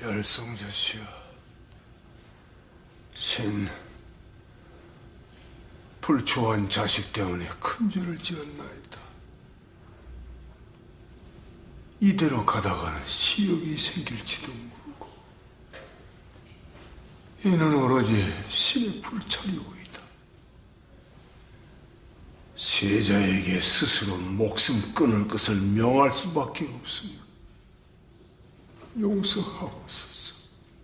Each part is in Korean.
별성젓이여, 신 불초한 자식 때문에 큰 죄를 지었나이다. 이대로 가다가는 시역이 생길지도 모르고 이는 오로지 신의 불찰이오이다. 세자에게 스스로 목숨 끊을 것을 명할 수밖에 없으며 용서하옵소서.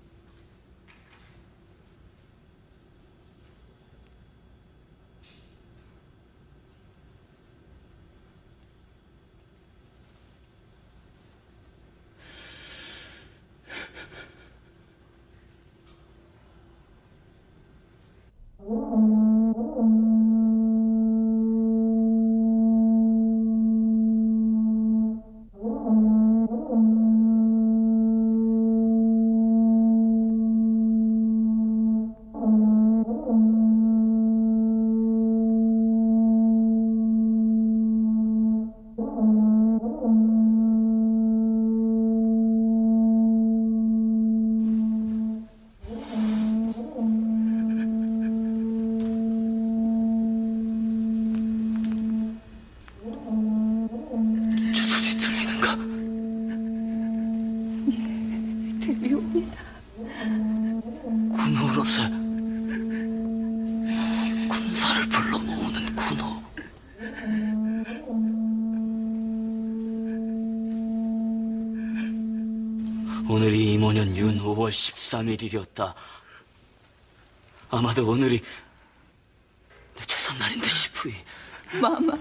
군호로서 군사를 불러 모으는 군호. 오늘이 임원년 윤 5월 13일이었다. 아마도 오늘이 내 제삿날인데 싶으이. 마마.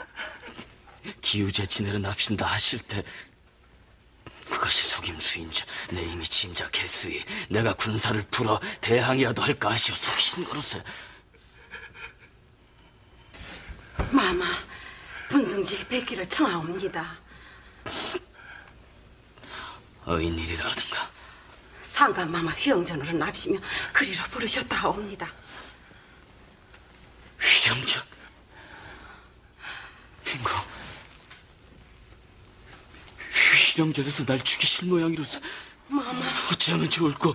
기우제 지내려 납신다 하실 때 그것이 속임수인지 내 이미 짐작했으니 내가 군사를 풀어 대항이라도 할까 하시어 속이신 거로세. 마마, 분승지에 뵙기를 청하옵니다. 어인일이라 하든가. 상감마마 휘영전으로 납시며 그리로 부르셨다 하옵니다. 휘영전? 핑구, 휘영전에서 날 죽이실 모양이로서. 마마. 어찌하면 좋을꼬.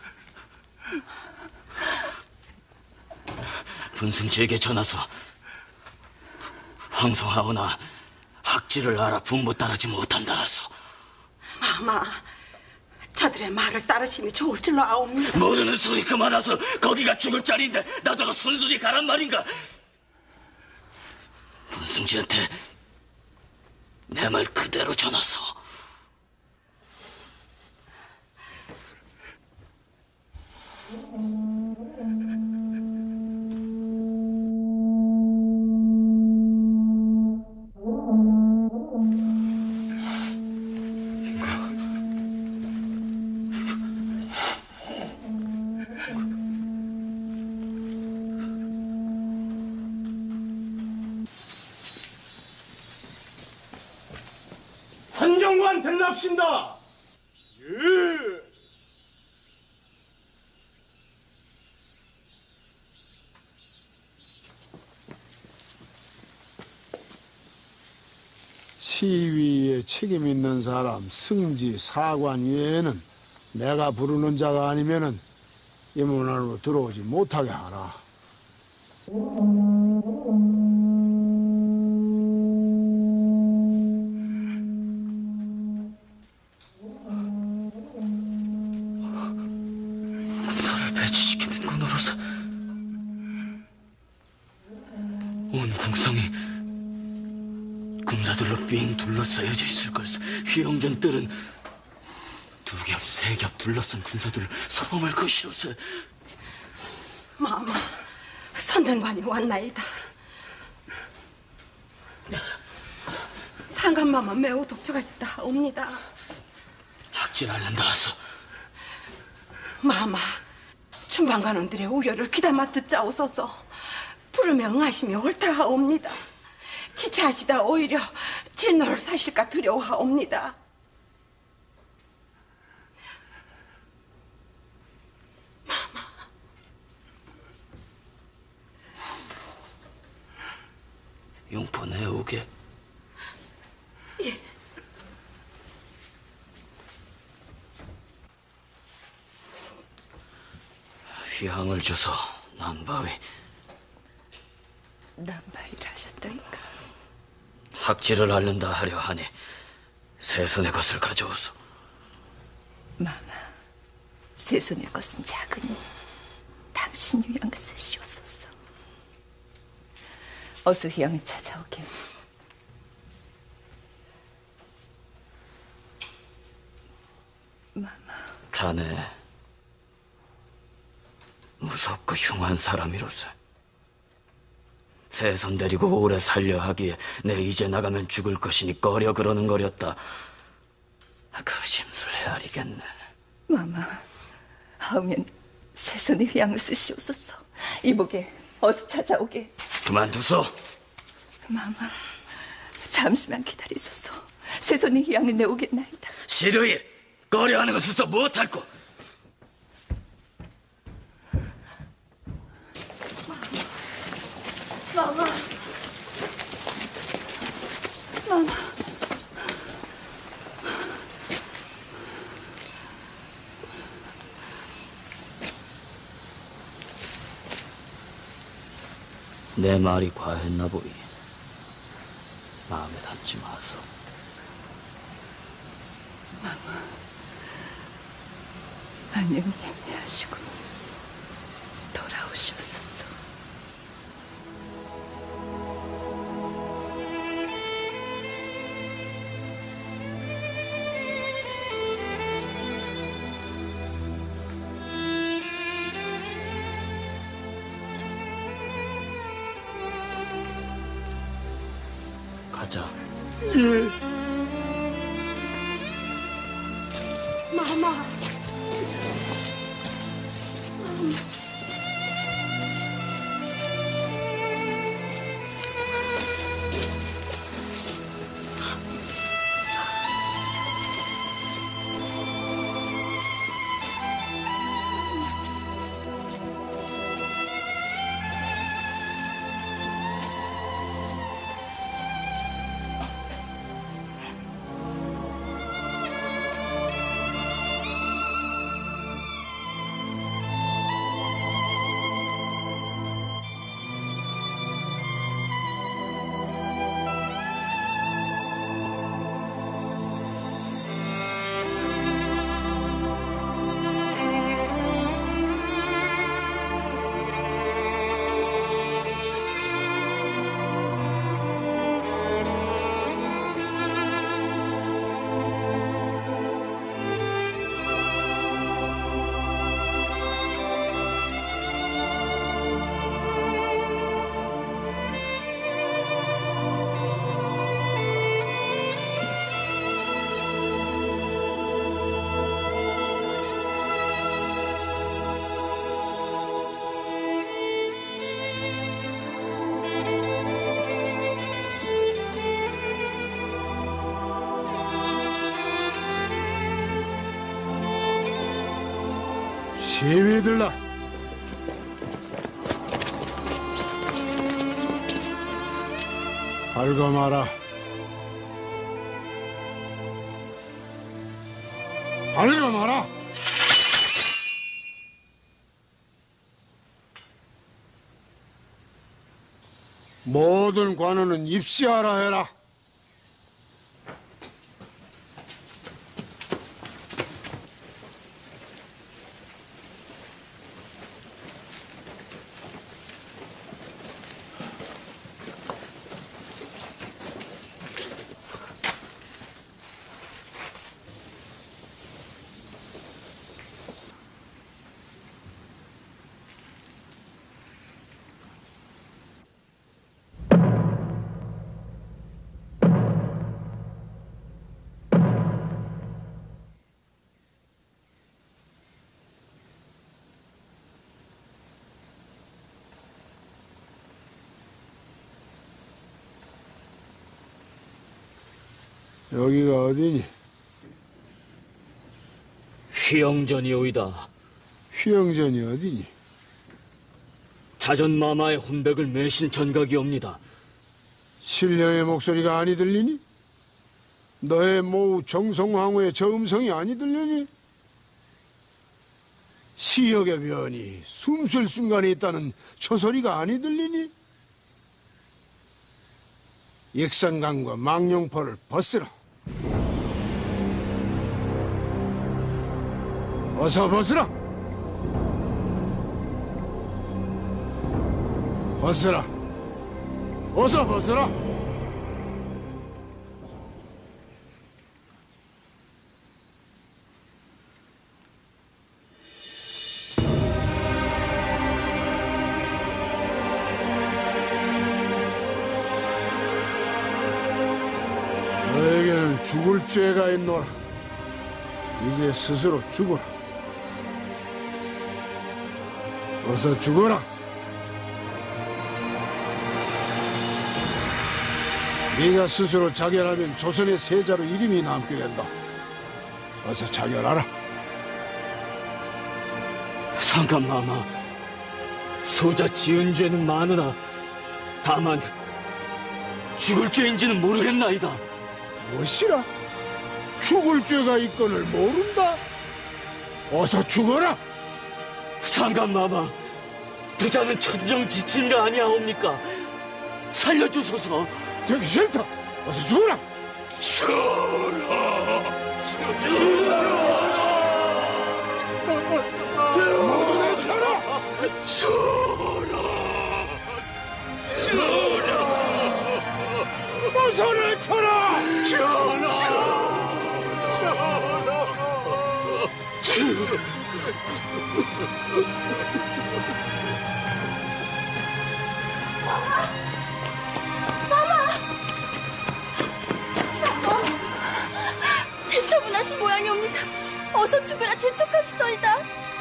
분승지에게 전화서 황송하오나 학지를 알아 분부 따르지 못한다 하소. 마마, 저들의 말을 따르심이 좋을 줄로 아옵니다. 모르는 소리 그만하소. 거기가 죽을 자리인데 나더러 순순히 가란 말인가. 분승지한테 내 말 그대로 전하소. 산정관 들납신다. 예. 시위에 책임 있는 사람, 승지, 사관 외에는 내가 부르는 자가 아니면은 임원 안으로 들어오지 못하게 하라. 군사를 배치시키는 군으로서 온 궁성이 군사들로 삥 둘러싸여져 있을 것을. 휘영전 뜰은 두 겹, 세 겹 둘러싼 군사들을 서범할 것이로서. 마마, 선전관이 왔나이다. 상감마마 매우 독촉하시다 하옵니다. 학질 앓는다 하소. 마마, 춘방관원들의 우려를 귀담아 듣자오소서. 부르며 응하심이 옳다 하옵니다. 지체하시다 오히려 진노를 사실까 두려워하옵니다. 용포 내오게. 예. 희항을 주소 남바위. 남바위를 하셨다니까. 학지를 앓는다 하려 하니 세손의 것을 가져오소. 마마, 세손의 것은 작으니 당신 위양을 쓰시옵소서. 어서 위양을 찾아오게. 마마. 자네 무섭고 흉한 사람이로세. 세손 데리고 오래 살려 하기에 내 이제 나가면 죽을 것이니 꺼려 그러는 거렸다. 그 심술 헤아리겠네. 마마, 하오면 세손의 위양을 쓰시옵소서. 이보게 어서 찾아오게. 그만두소. 마마, 잠시만 기다리소서. 세손의 위양을 내오겠나이다. 시르이 꺼려하는 것을서 무엇할꼬. 마마, 마마. 내 말이 과했나 보이. 마음에 담지 마소. 안녕히 행하시고 돌아오시옵소서. 가자. 마마. 시위들라. 발검하라. 발검하라. 모든 관원은 입시하라 해라. 여기가 어디니? 휘영전이오이다. 휘영전이 어디니? 자전마마의 혼백을 매신 전각이옵니다. 신령의 목소리가 아니 들리니? 너의 모우 정성황후의 저 음성이 아니 들리니? 지역의 변이 숨쉴 순간에 있다는 처소리가 아니 들리니? 익선강과 망룡포를 벗으라. 어서 벗으라. 벗으라. 어서 벗으라. 너에게는 죽을 죄가 있노라. 이제 스스로 죽어라. 어서 죽어라. 네가 스스로 자결하면 조선의 세자로 이름이 남게 된다. 어서 자결하라. 상감마마, 소자 지은 죄는 많으나 다만 죽을 죄인지는 모르겠나이다. 무엇이라? 죽을 죄가 있건을 모른다? 어서 죽어라! 상감마마, 부자는 천정지침이라 아니하옵니까? 살려주소서. 되기 싫다! 어서 죽어라! 모두 내쳐라! 어서 내쳐라! 대처분하신 모양이옵니다. 어서 죽으라 재촉하시더이다.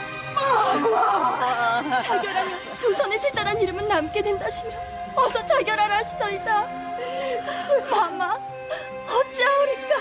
자결하면 조선의 세자란 이름은 남게 된다시며 어서 자결하라 하시더이다. 마마, 어찌하오리까?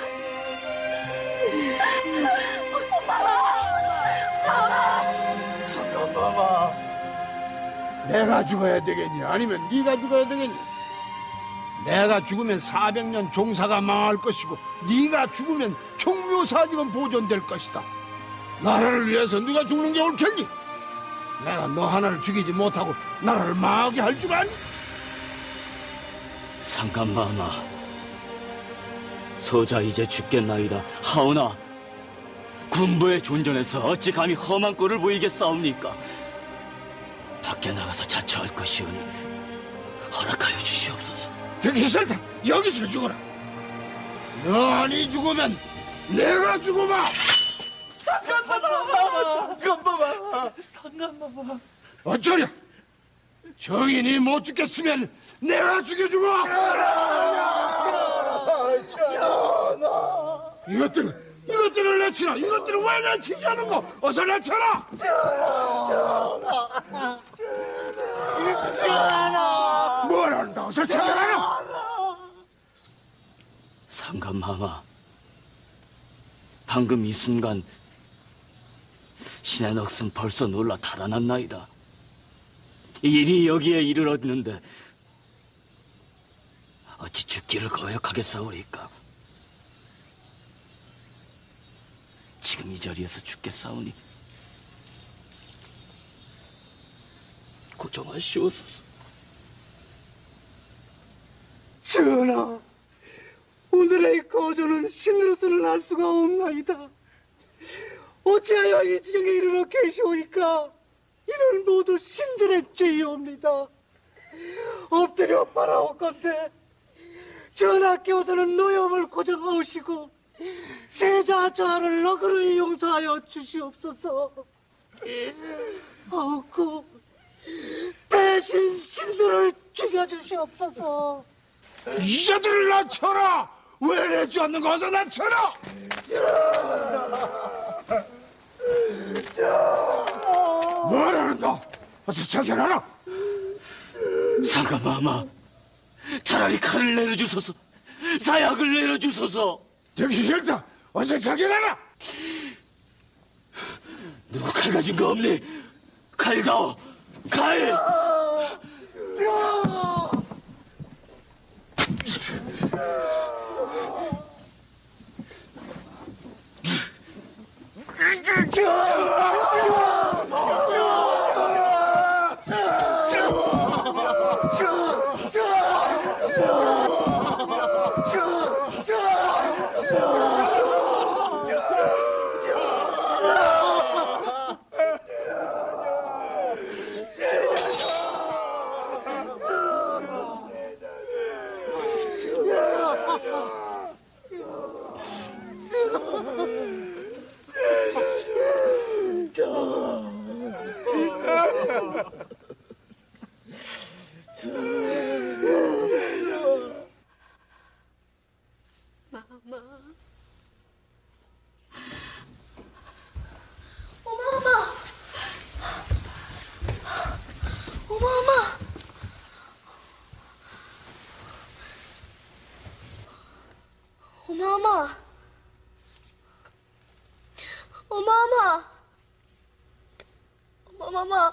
잠깐마마. 내가 죽어야 되겠니? 아니면 네가 죽어야 되겠니? 내가 죽으면 400년 종사가 망할 것이고 네가 죽으면 총묘사직은 보존될 것이다. 나라를 위해서 네가 죽는 게 옳겠니? 내가 너 하나를 죽이지 못하고 나라를 망하게 할 줄 아니? 상감마마, 소자 이제 죽겠나이다. 하오나 군부의 존전에서 어찌 감히 험한 꼴을 보이겠사옵니까? 밖에 나가서 자처할 것이오니 허락하여 주시옵소서. 되기 싫다. 여기서 죽어라. 너 아니 죽으면 내가 죽어봐. 상관마마. 어쩌냐? 정인이 못 죽겠으면 내가 죽여주마. 이것들을 내치라. 이것들을 왜 내치지 않은 거? 어서 내쳐라. 뭐란다. 어서 차별하라. 상감마마, 방금 이 순간 신의 넋은 벌써 놀라 달아났나이다. 일이 여기에 이르렀는데 어찌 죽기를 거역하겠사오리까? 지금 이 자리에서 죽겠사오니 고정하시옵소서. 전하, 오늘의 거저는 신으로서는 알 수가 없나이다. 어찌하여 이 지경에 이르러 계시오이까? 이는 모두 신들의 죄이옵니다. 엎드려 바라옵건대 전하께서는 노염을 고정하시고 세자 저하를 너그러이 용서하여 주시옵소서. 아우고 대신 신들을 죽여주시옵소서. 이자들을 낮춰라. 왜 내지 않는 거? 어서 낮춰라. 뭐라는가? 어서 자결하라. 상감마마, 차라리 칼을 내려주소서. 사약을 내려주소서. 되기 싫다. 어서 자결하라. 누구 칼 가진 거 없니? 칼다오, 칼! 어마마. 어마마.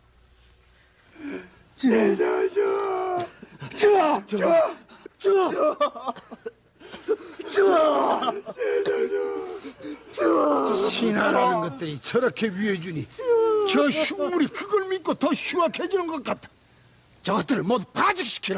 신하라는 것들이 저렇게 위해주니 저 흉물이 그걸 믿고 더 흉악해지는 것 같다. 저것들을 모두 파직시키라.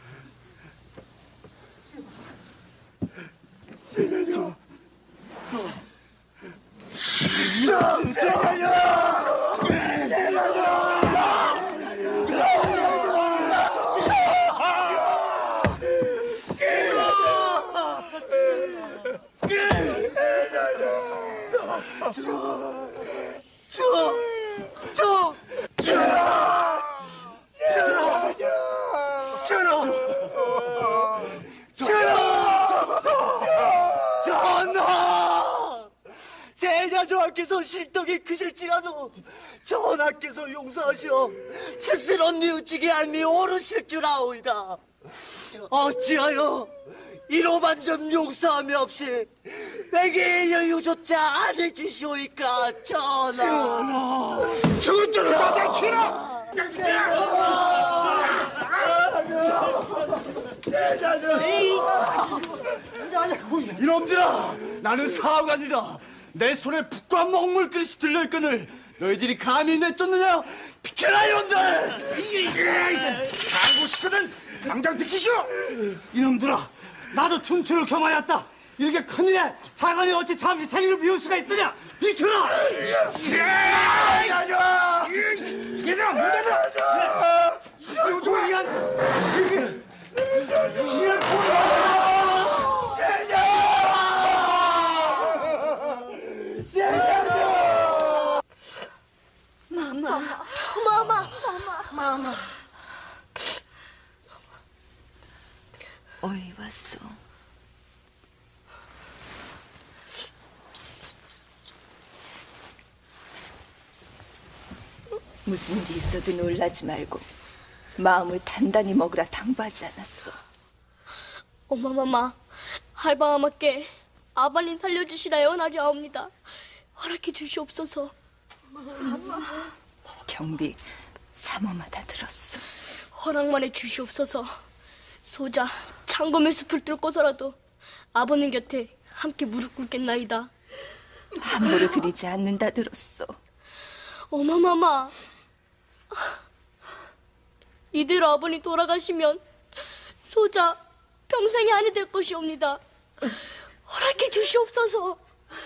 전하! 제자저하께서 실덕이 크실지라도 전하께서 용서하시어 스스로 뉘우치게 알미 오르실 줄 아오이다. 어찌하여 이로만 좀 용서함이 없이 내게 여유조차 안 해주시오이까, 전하. 저것들을 받아치라. 이놈들아, 나는 사관이다. 내 손에 북과 먹물 그릇이 들려있거늘 너희들이 감히 내쫓느냐? 비켜라 이놈들! 살고 싶거든 당장 비키시오. 이놈들아, 나도 춘추를 겸하였다. 이렇게 큰일에 사관이 어찌 잠시 자리를 비울 수가 있더냐? 비켜라! 얘들아, 문 닫아. 어이 왔어. 무슨 일이 있어도 놀라지 말고 마음을 단단히 먹으라 당부하지 않았어. 어마마마, 할방아마께 아발린 살려주시라 연하리하옵니다. 허락해 주시옵소서. 경비 사모마다 들었어. 허락만 해 주시옵소서. 소자 창검의 숲을 뚫고서라도 아버님 곁에 함께 무릎 꿇겠나이다. 함부로 드리지 않는다 들었어. 어마마마, 이대로 아버님 돌아가시면 소자 평생이 아니 될 것이옵니다. 허락해 주시옵소서.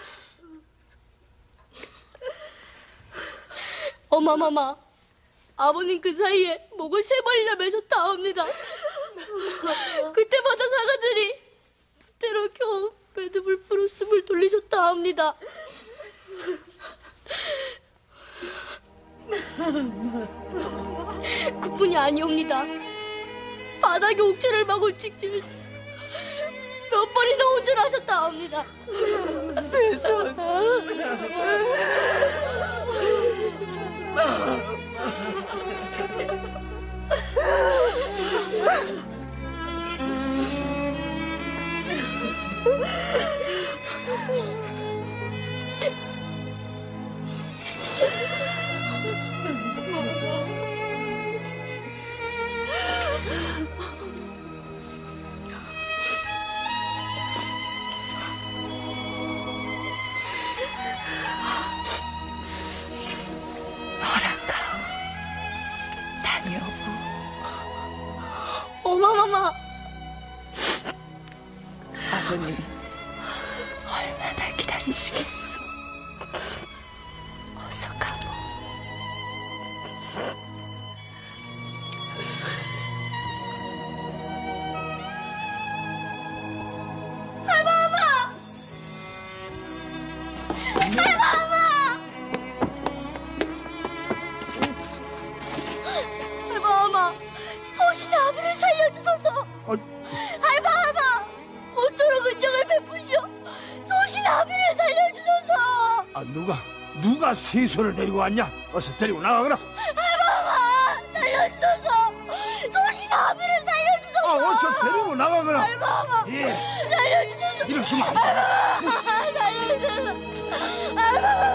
어마마마, 아버님 그 사이에 목을 3번이나 매셨다옵니다. 그때마다 사가들이 때로 겨우 매듭을 숨을 돌리셨다옵니다. 그뿐이 아니옵니다. 바닥에 옥체를 막을 직진 몇 번이나 운전하셨다옵니다. 세상. 허락하오. 다녀오고. 어마마마, 아버님 얼마나 기다리시겠소. 어서 가보. 할방아마, 소신의 아비를 살려주소서. 할방아마, 모쪼록 은정을 베푸시오. 소신의 아비를 살려주소서. 아, 누가 세손을 데리고 왔냐? 어서 데리고 나가거라. 할방아마, 살려주소서. 소신의 아비를 살려주소서. 아, 어서 데리고 나가거라. 할방아마, 예, 살려주소서. 이러시면 안 돼. 살려주소서. 할방아마.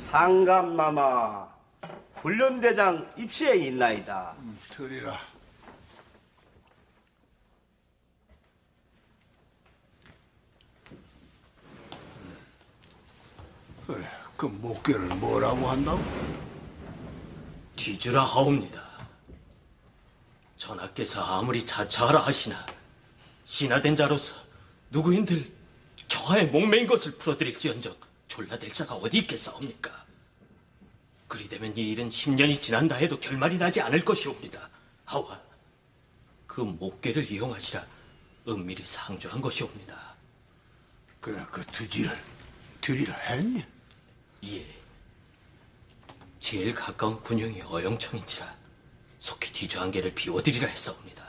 상감마마 훈련대장 입시에 있나이다. 들이라. 그래, 그 목결을 뭐라고 한다고? 뒤주라 하옵니다. 전하께서 아무리 자처하라 하시나 신하된 자로서 누구인들 저하의 목매인 것을 풀어드릴지언정 졸라댈 자가 어디 있겠사옵니까? 그리되면 이 일은 10년이 지난다 해도 결말이 나지 않을 것이옵니다. 하와 그 목계를 이용하시라 은밀히 상주한 것이옵니다. 그래, 그 드리라 했니? 예. 제일 가까운 군영이 어영청인지라 속히 뒤주 한 개를 비워드리라 했사옵니다.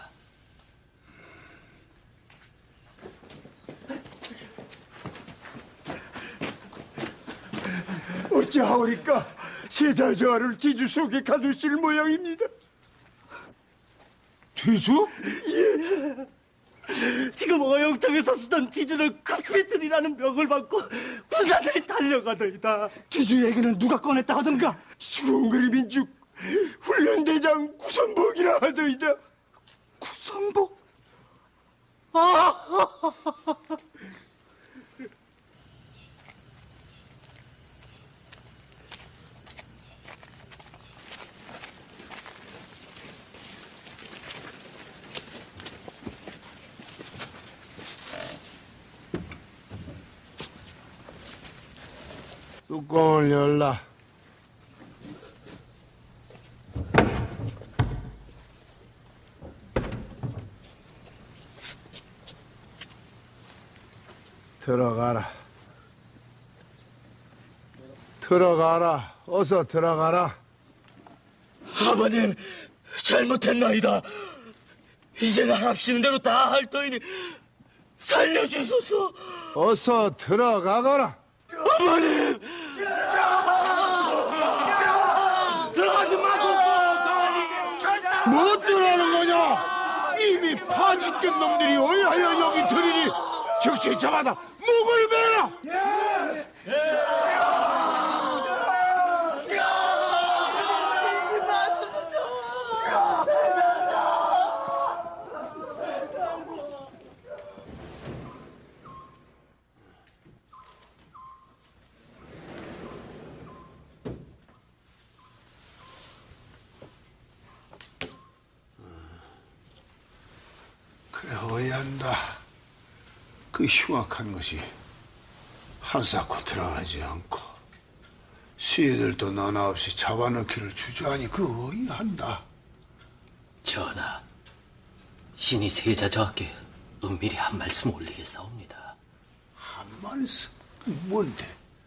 어찌하오리까? 세자저하를 뒤주 속에 가두실 모양입니다. 뒤주? 지금 어영청에서 쓰던 뒤주를 급히 드리라는 명을 받고 군사들이 달려가더이다. 뒤주 얘기는 누가 꺼냈다 하던가? 수공그리민죽 훈련대장 구선복이라 하더이다. 구선복? 뚜껑을 열라. 들어가라. 들어가라. 어서 들어가라. 아버님, 잘못했나이다. 이제는 합시는 대로 다 할 터이니 살려주소서. 어서 들어가거라. 아버님! 뭐 들어가는 거냐? 이미 파죽된 놈들이 어여여 여기 들이니 즉시 잡아다 목을 베라. 그래, 어이한다. 그 흉악한 것이 한사코 들어가지 않고 수희들도 너나 없이 잡아넣기를 주저하니 그 어이한다. 전하, 신이 세자 저하께 은밀히 한 말씀 올리겠사옵니다. 한 말씀? 뭔데?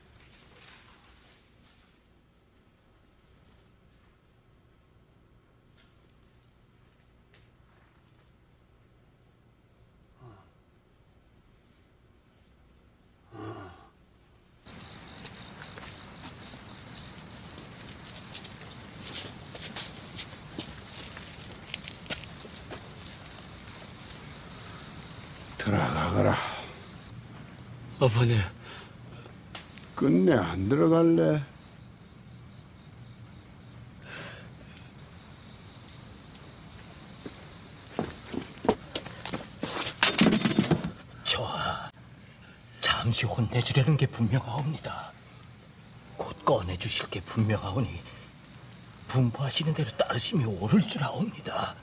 들어가거라. 아버님, 끝내 안 들어갈래? 저하, 잠시 혼내주려는 게 분명하옵니다. 곧 꺼내주실 게 분명하오니 분부하시는 대로 따르심이 옳을 줄 아옵니다.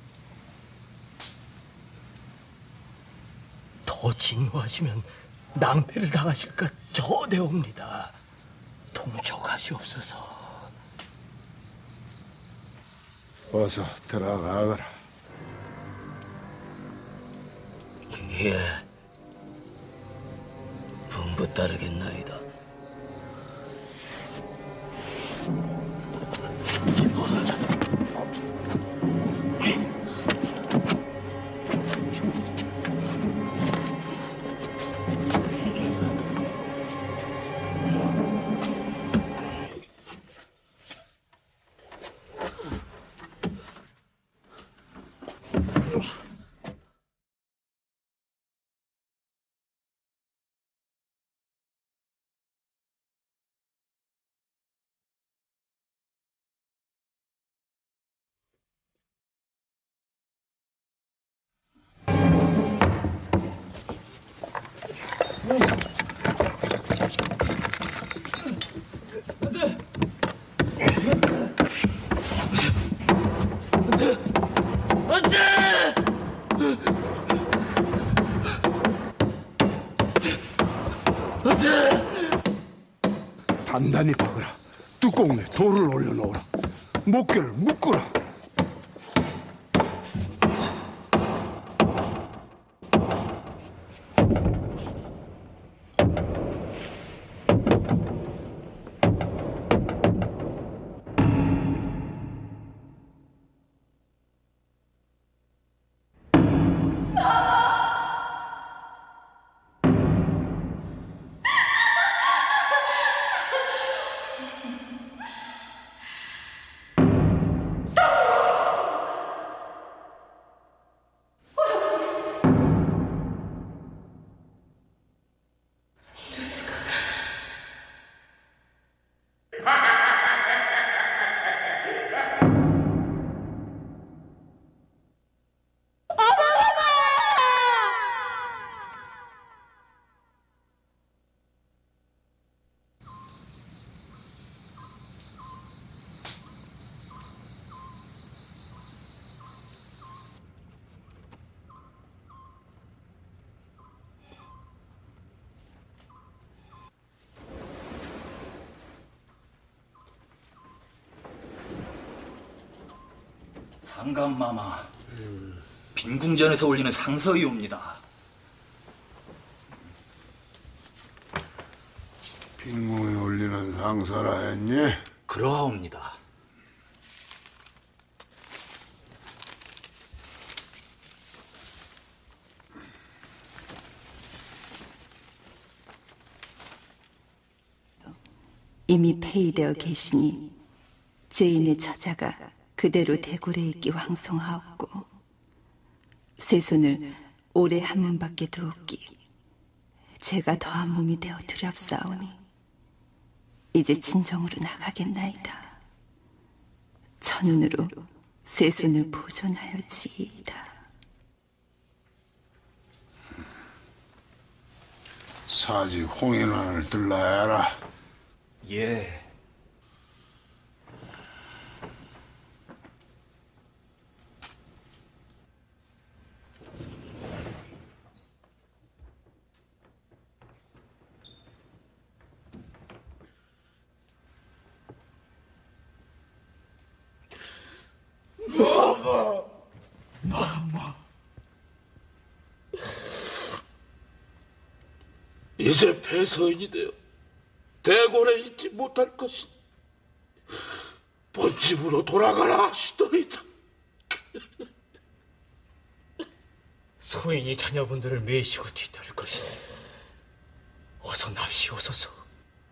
더 진노하시면 낭패를 당하실까 저대옵니다. 통촉하시옵소서. 어서 들어가거라. 예, 분부 따르겠나이다. 단단히 박으라. 뚜껑에 돌을 올려놓으라. 목결을 묶어라. 상감마마, 빈궁전에서 올리는 상서이옵니다. 빈궁에 올리는 상사라 했니? 그러하옵니다. 이미 폐위되어 계시니 죄인의 처자가 그대로 대궐에 있기 황송하옵고 세 손을 오래 한 몸밖에 두었기 죄가 더한 몸이 되어 두렵사오니 이제 진정으로 나가겠나이다. 천운으로 세 손을 보존하여지이다. 사직 홍인환을 들러야 해라. 예. 이제 폐서인이 되어 대궐에 있지 못할 것이니 본집으로 돌아가라 하시더이다. 소인이 자녀분들을 매시고 뒤따를 것이니 어서 납시오소서.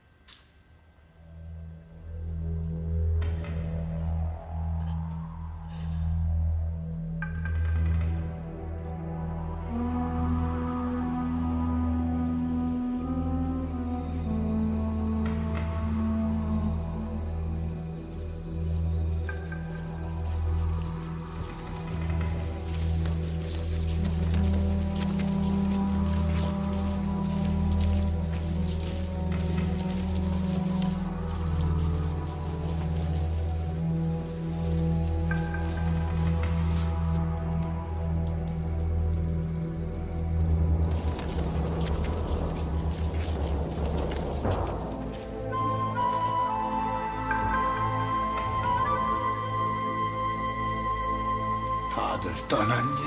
다들 떠났니?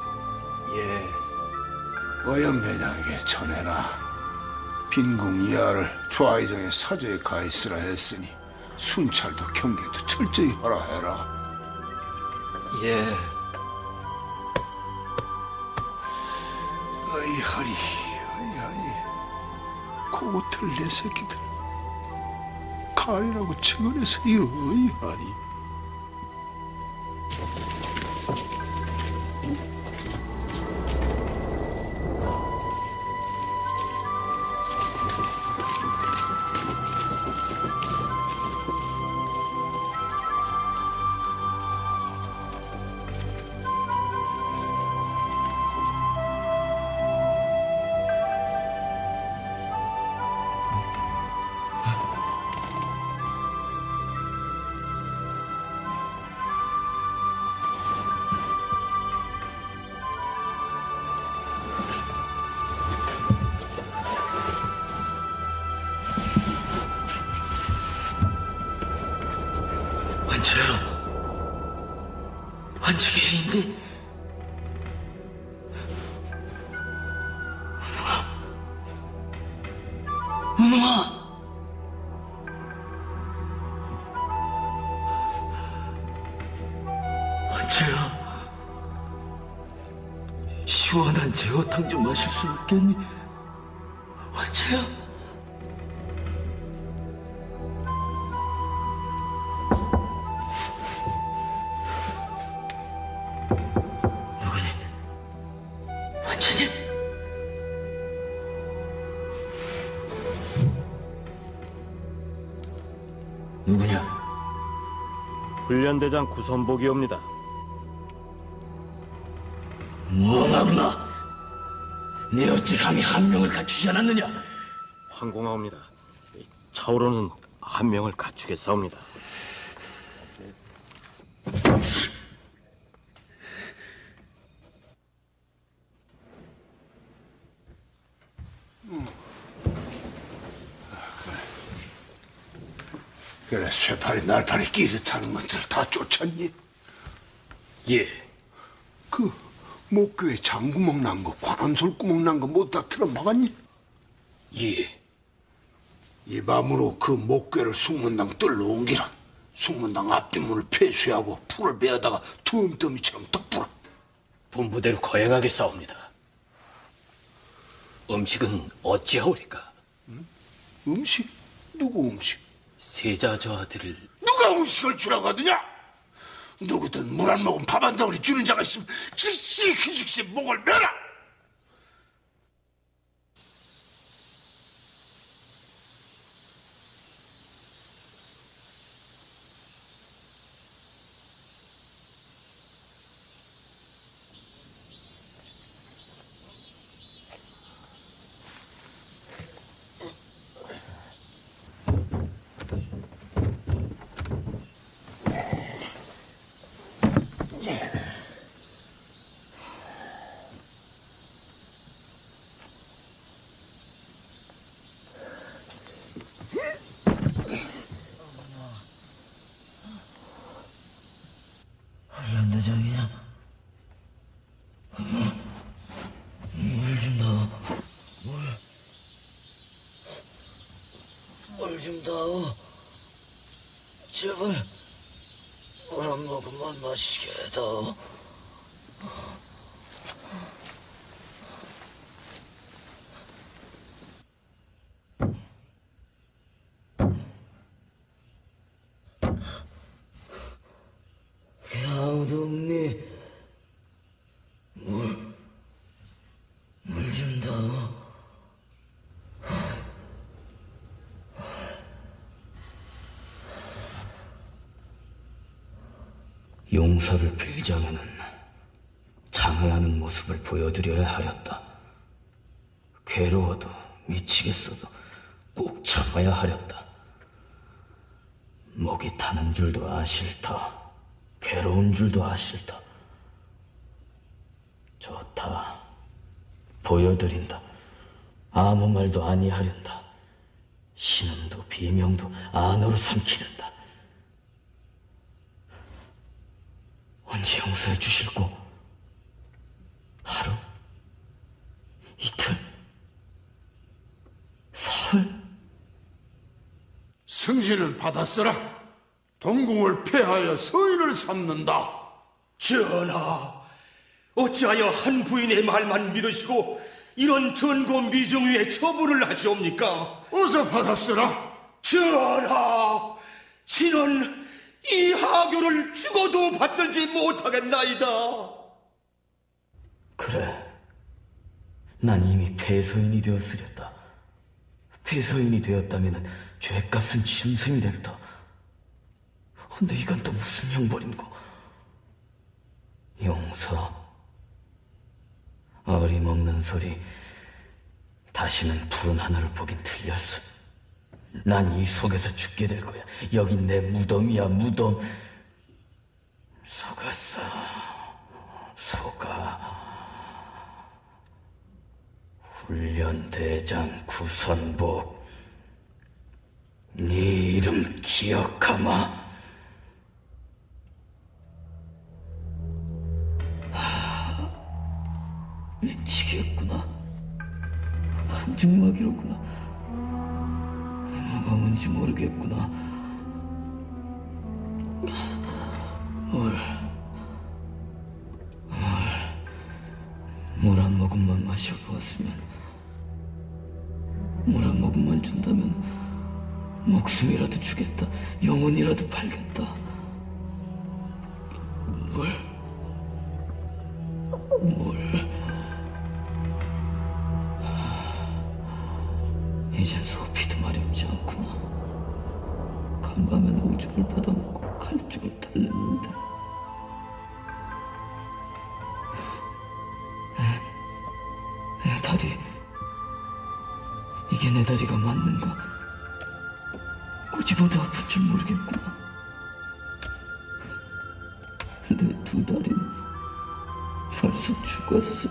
예. 어연배장에게 전해라. 빈궁 이하를 좌의정의 사저에 가 있으라 했으니 순찰도 경계도 철저히 하라 해라. 예. 어이하리 어이하리 고틀 내 새끼들 가리라고 증언해서 이 어이하리. 안쪽에 있니? 은웅아! 안채야, 시원한 제어탕 좀 마실 수 있겠니? 안채야? 누구니? 안채니? 누구냐? 훈련대장 구선복이옵니다. 무엄하구나. 네 어찌 감히 한 명을 갖추지 않았느냐? 황공하옵니다. 차오로는 한 명을 갖추겠사옵니다. 그래, 쇠팔이 날팔이 끼듯하는 것들 다 쫓았니? 예. 그 목교에 장구멍 난 거, 관암솔구멍 난 거 모두 다 틀어 막았니? 예. 이 밤으로 그 목교를 숙문당 뜰러 옮기라. 숙문당 앞뒷문을 폐쇄하고 풀을 베어다가 틈더미처럼 덮어라. 분부대로 거행하겠사옵니다. 음식은 어찌하오리까? 음식? 누구 음식? 세자 저 아들을 누가 음식을 주라고 하더냐? 누구든 물 안 먹으면 밥 한 덩어리 주는 자가 있으면 즉시 그 즉시 목을 매라! 훈련대장이냐? 물 좀 다오. 물 좀 다오. 제발 물 한 모금만 마시게 해다오. 아무도 없니? 물 좀 다오. 용서를 빌자면은 장애하는 모습을 보여드려야 하렸다. 괴로워도 미치겠어도 꾹 참아야 하렸다. 목이 타는 줄도 아실터. 괴로운 줄도 아실다. 좋다. 보여드린다. 아무 말도 아니하련다. 신음도 비명도 안으로 삼키련다. 언제 용서해 주실고? 하루? 이틀? 사흘? 승진을 받았으라. 동궁을 폐하여 서인을 삼는다. 전하, 어찌하여 한 부인의 말만 믿으시고 이런 전고 미정 위에 처분을 하시옵니까? 어서 받았으라. 전하, 신은 이 하교를 죽어도 받들지 못하겠나이다. 그래, 난 이미 폐서인이 되었으렸다. 폐서인이 되었다면 죄값은 치른 셈이 될다. 근데 이건 또 무슨 형벌인고? 용서? 어림없는 소리. 다시는 푸른 하늘을 보긴 틀렸어. 난 이 속에서 죽게 될 거야. 여긴 내 무덤이야, 무덤. 속았어. 속아. 훈련대장 구선복. 네 이름 기억하마. 미치겠구나. 한증막이로구나. 뭐가 뭔지 모르겠구나. 물 한 모금만 마셔보았으면, 물 한 모금만 준다면 목숨이라도 주겠다. 영혼이라도 팔겠다. 물. 이젠 소피도 마렵지 않구나. 간밤에는 오줌을 받아먹고 칼죽을 달랬는데. 내 다리, 이게 내 다리가 맞는가? 꼬집어도 아픈 줄 모르겠구나. 내 두 다리는 벌써 죽었어.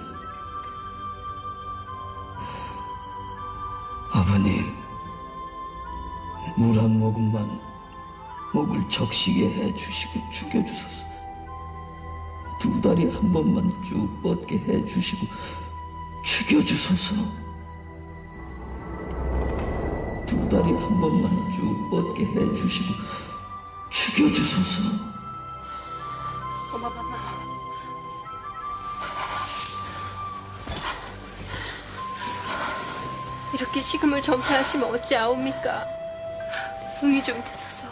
아버님, 물 한 모금만 목을 적시게 해주시고 죽여주소서. 두 다리 한 번만 쭉 뻗게 해주시고 죽여주소서. 두 다리 한 번만 쭉 뻗게 해주시고 죽여주소서. 어머머머. 이렇게 식음을 전폐하시면 어찌아옵니까? 응이 좀 드소서.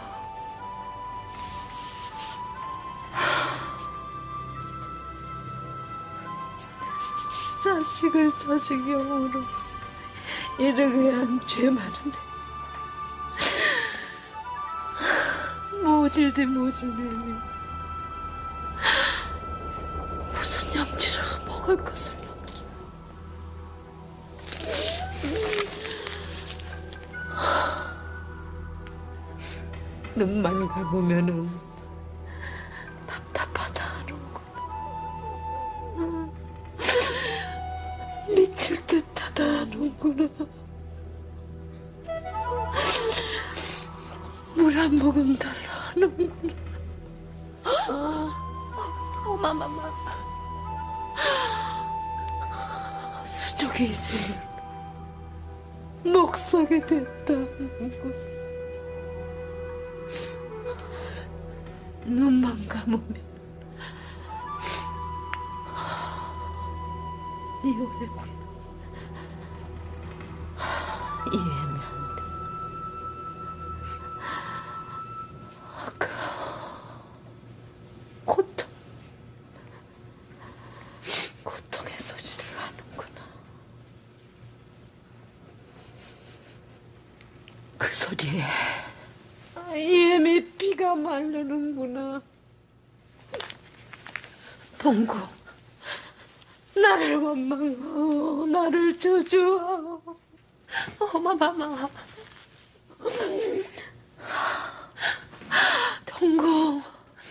자식을 저지경으로 이르게 한 죄 많으네. 모질대 모질내니 무슨 양치라 먹을 것을 없기. 눈만 감으면은 답답하다 하는구나. 미칠 듯하다 하는구나. 물 한 모금 달라 하는구나. 어마마마. 수족이 이제는 목석이 됐다 하는구나. 눈만 감으면 이혼했고 이해하면 안 돼. 아까 고통의 소리를 하는구나. 그 소리에 이엠이 피가 마르는구나. 동구, 나를 원망하오. 나를 저주하오. 어마마마. 동구,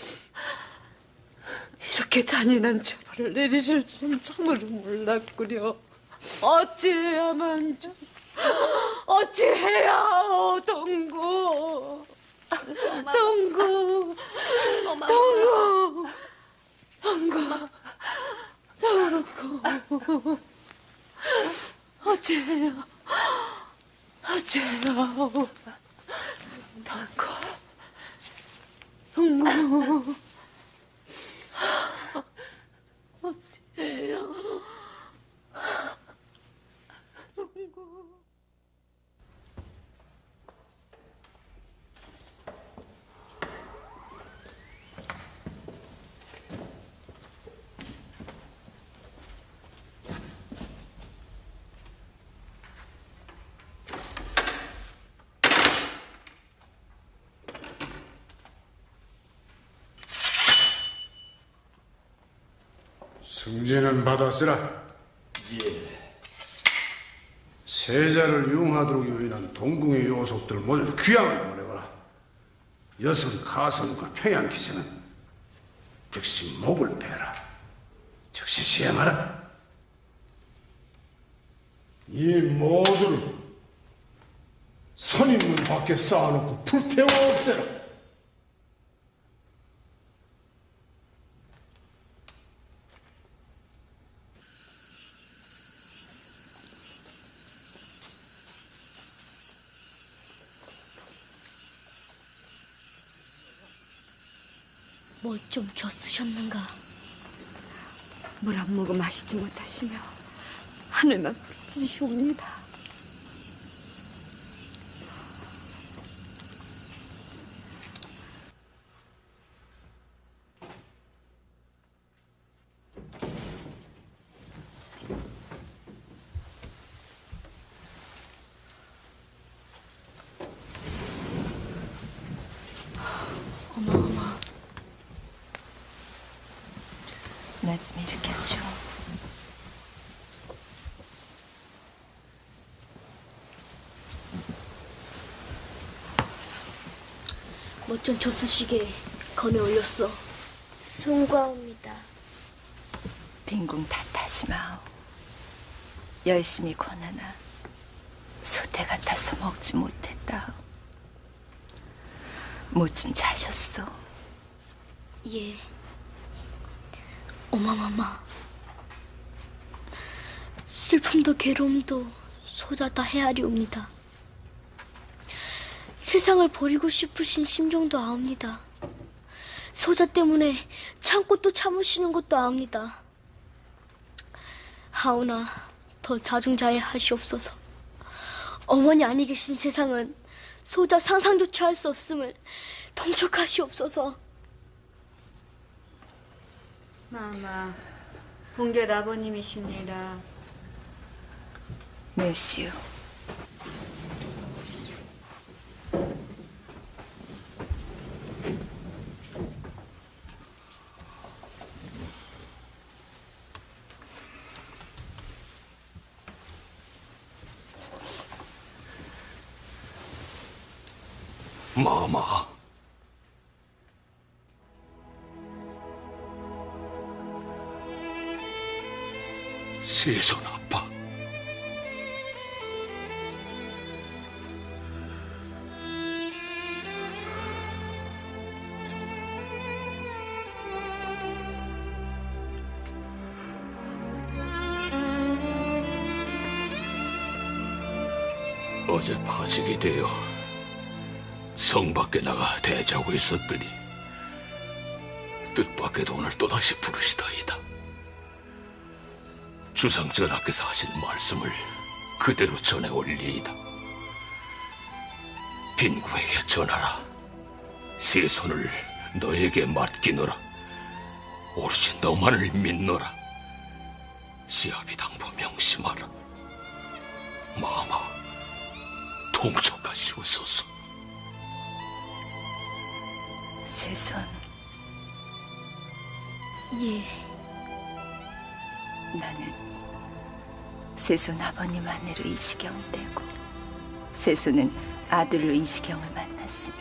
이렇게 잔인한 처벌을 내리실 줄은 참으로 몰랐구려. 어찌해야만 어찌해야 하오, 동구. 동구, 동구, 동구, 동구. 어찌해야 하오, 동구, 어찌해야 동구. 승진은 받았으라. 예. 세자를 융하도록 요인한 동궁의 요속들 모두 귀양을 보내거라. 여성 가선과 평양기세는 즉시 목을 베라. 즉시 시행하라. 이 모두를 선임문 밖에 쌓아놓고 불태워 없애라. 뭐 좀 젖으셨는가? 물 한 모금 마시지 못하시며 하늘만 부르짖으시옵니다. 어마어마. 나 좀 일으켜줘. 뭐 좀 젖으시게 건에 올렸어. 송구하옵니다. 빈궁 탓하지 마오. 열심히 권하나 소태 같아서 먹지 못했다. 뭐 좀 자셨어? 예. 어마마마. 슬픔도 괴로움도 소자 다 헤아리옵니다. 세상을 버리고 싶으신 심정도 아옵니다. 소자 때문에 참고 또 참으시는 것도 아옵니다. 하오나 더 자중자애하시옵소서. 어머니 아니 계신 세상은 소자 상상조차 할 수 없음을 통촉하시옵소서. 마마, 봉결 아버님이십니다. 메시오. 마마, 세손 아빠, 어제 파직이 되어 성 밖에 나가 대자고 있었더니 뜻밖에도 오늘 또다시 부르시다이다. 주상전하께서 하신 말씀을 그대로 전해 올리이다. 빈구에게 전하라. 세손을 너에게 맡기노라. 오로지 너만을 믿노라. 시아비 당부 명심하라. 마마, 통촉하시옵소서. 세손. 예. 나는 세손 아버님 아내로 이시경을 떼고 세손은 아들로 이시경을 만났으니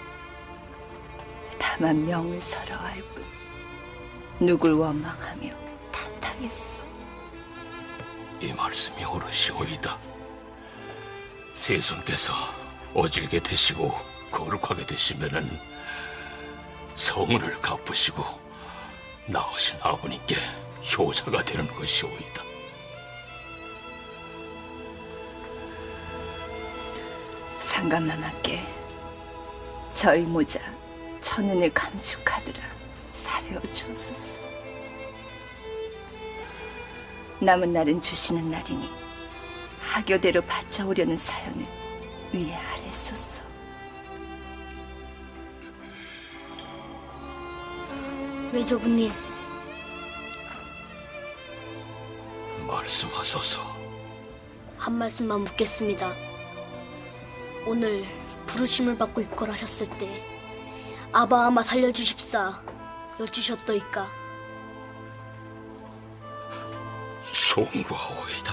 다만 명을 서러워할 뿐 누굴 원망하며 탓하겠소. 이 말씀이 옳으시오이다. 세손께서 어질게 되시고 거룩하게 되시면은 성은을 갚으시고 낳으신 아버님께 효자가 되는 것이오이다. 상감마마께 저희 모자 천은을 감축하더라 사려 주소서. 남은 날은 주시는 날이니 하교대로 바쳐오려는 사연을 위에 아래소서. 외조부님, 말씀하소서. 한 말씀만 묻겠습니다. 오늘 부르심을 받고 입궐하셨을 때 아바아마 살려주십사 여쭈셨더이까? 송구하오이다.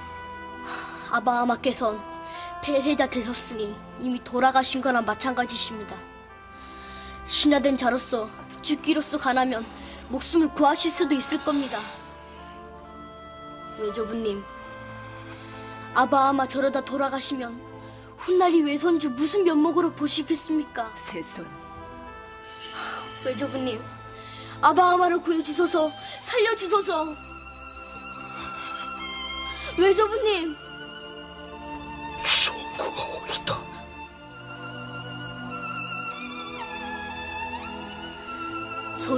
아바아마께선 폐해자 되셨으니 이미 돌아가신 거나 마찬가지십니다. 신하된 자로서 죽기로서 가나면 목숨을 구하실 수도 있을 겁니다. 외조부님, 아바아마 저러다 돌아가시면 훗날이 외손주 무슨 면목으로 보시겠습니까? 세손. 외조부님, 아바아마를 구해주소서, 살려주소서. 외조부님.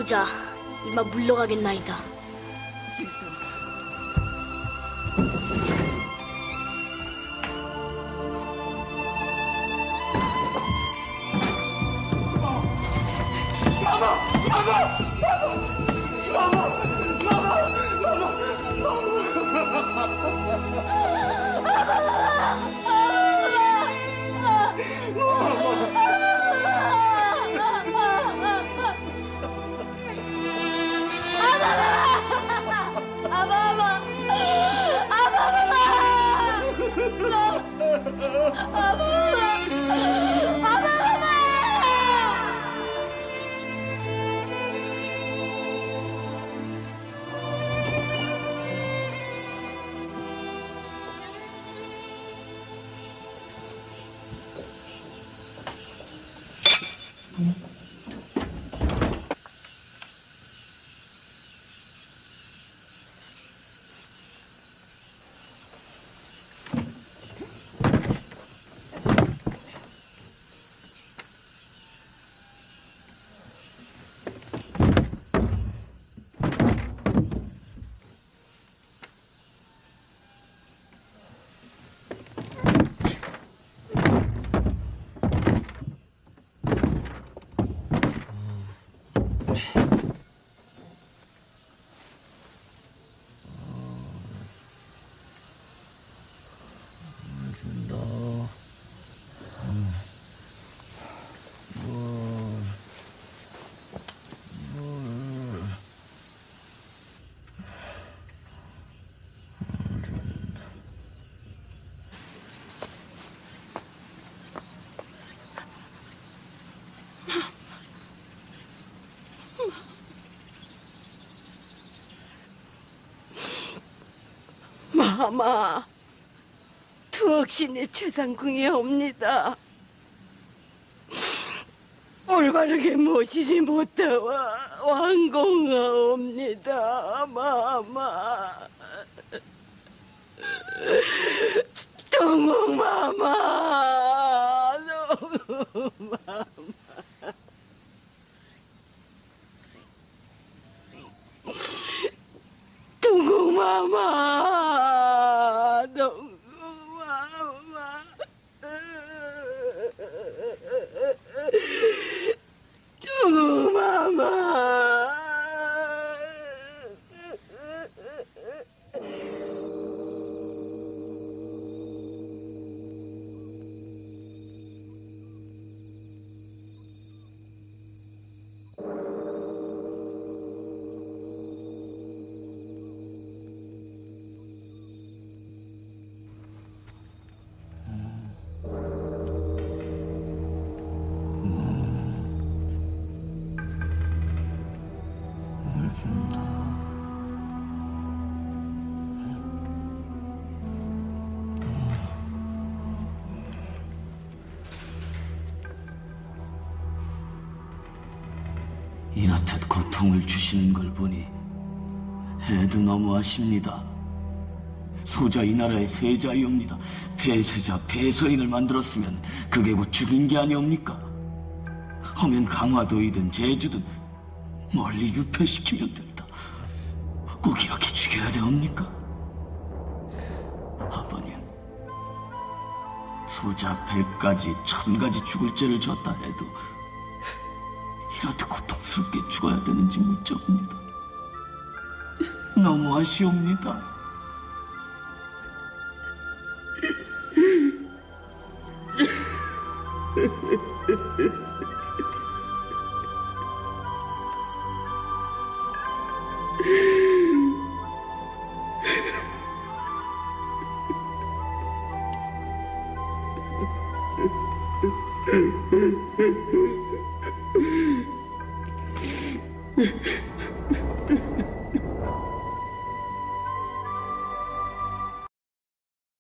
보자 이만 물러가겠나이다. 마마, 투억신의 최상궁에 옵니다. 올바르게 모시지 못하와 왕공하옵니다. 마마, 동웅마마, 동웅마마. 동궁마마, 동궁마마, 동궁마마. 이렇듯 고통을 주시는 걸 보니 해도 너무하십니다. 소자 이 나라의 세자이옵니다. 폐세자 폐서인을 만들었으면 그게 곧 죽인 게 아니옵니까? 하면 강화도이든 제주든 멀리 유폐시키면 된다. 꼭 이렇게 죽여야 되옵니까? 아버님, 소자 100가지 1000가지 죽을 죄를 졌다 해도 이렇듯 고통스럽게 죽어야 되는지 묻자옵니다. 너무하시옵니다. 응.